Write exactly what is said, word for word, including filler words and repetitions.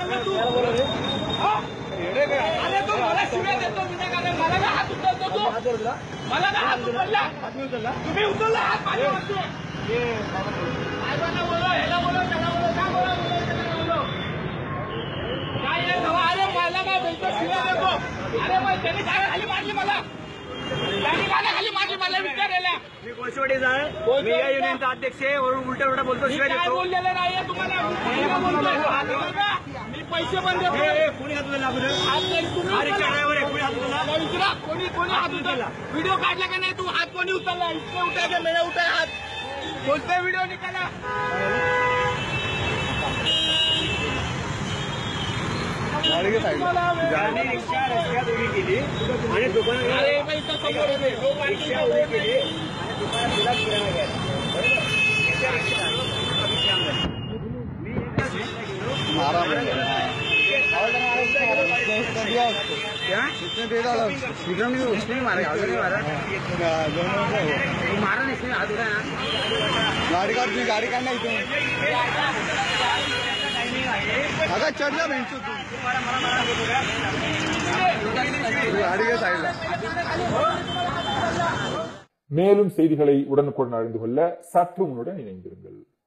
तू अरे तू मला शिव्या देतो विनाकारण मला ना हात उचलतो तू मला ना हात उचलला तुम्ही उचलला हात माझ्यावरती साहेबांना बोलो ह्याला बोलो त्याला बोलो का बोला बोलो त्याला बोलो काय आहे बाबा अरे मला काय बोलतो शिव्या देतो अरे मग त्यांनी काय खाली मारली मला त्यांनी मला खाली मारली मला विचारायला मी कोळशेवाडीचा आहे मी या युनियनचा अध्यक्ष आहे वरून उलटा उलटा बोलतो शिवाय काय देतो बोललेलं नाहीये तुम्हाला मी पैसे पण देतो कोणी हात उचलला अगोदर तुम्ही अरे ड्रायव्हर आहे कोणी हात उचलला विचारा कोणी कोणी हात उचलला व्हिडिओ काढला का नाही तू हात कोणी उचलला इतके उठायचे मेळा उठाय हात कोणता व्हिडिओ निघाला गाडी रिक्षा रस्त्यात उभी केली आणि दुकानात रिक्षा उभी केली आणि दुकानात तिला किराणा घ्यायला मारा नहीं हाथ उठाया गाड़ी का गाड़ी काढना इथे अगं चढला भेटतो तू गाडी का साईडला மேலும் செய்திகளை உடனுக்குடன் அறிந்து கொள்ள சற்று முன்னுடன் இணைந்திருங்கள்.